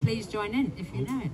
Please join in if you know it.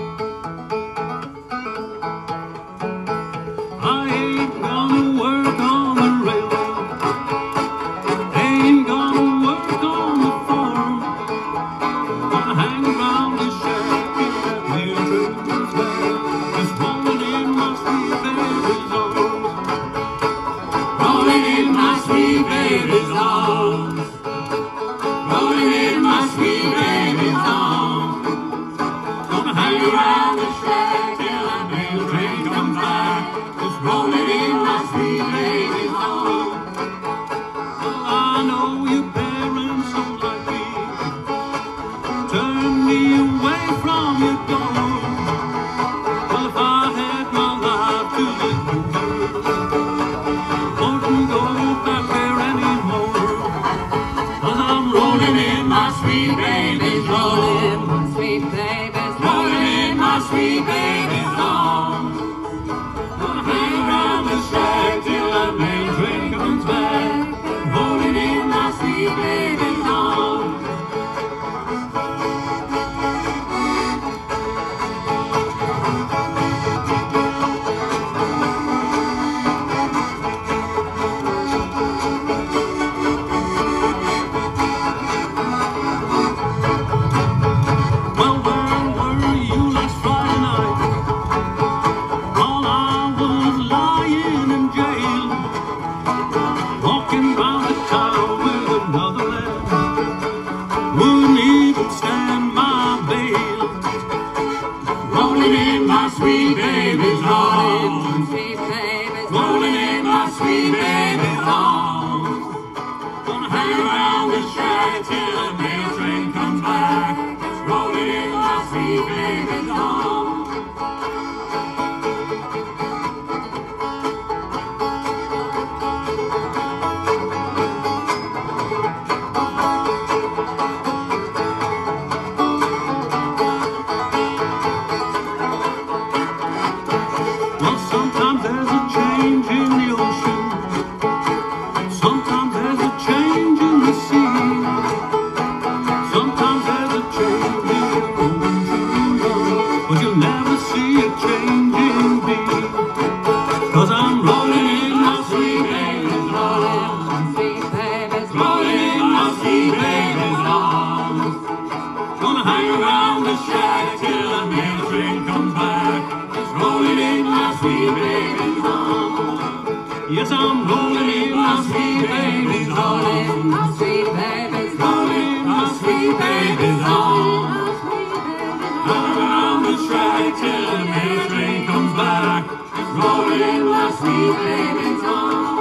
I ain't gonna work on the railroad, ain't gonna work on the farm, gonna hang around the shack in that new train's back, just rolling in my sweet baby's arms, rolling in my sweet baby's arms, rolling in my sweet baby's arms, gonna hang around the shack till that new train comes back, just rolling in my sweet baby's arms. Well, I know your parents don't like me, turn me away from your door. Well, if I had my life to live over, wouldn't go back there anymore. 'Cause I'm rolling in my sweet baby's arms, My sweet baby's rolling in my sweet baby's arms. Gonna hang around the shack till that mail train comes back, rolling in my sweet baby's arms. Well, where were you last Friday night? While I was lying in jail, walking round the town with another lad, wouldn't even stand my bail. Rolling in my sweet baby's arms, sweet baby's rolling in my sweet baby's arms. Gonna hang around the shack till the mail train comes back, rolling in my sweet baby's arms. Well, sometimes there's a change in the ocean, sometimes there's a change in the sea, sometimes there's a change in your own true love, but you'll never see a change in me. 'Cause I'm rolling in my sweet baby's arms, sweet baby's rolling in my sweet baby's arms. Gonna hang around the shack till the mail train comes back, rolling in my sweet baby's arms. Yes, I'm rolling in my sweet baby's arms, my sweet baby's rolling in my sweet baby's arms. Hang around the shack till the mail train comes back, rolling in my sweet baby's arms.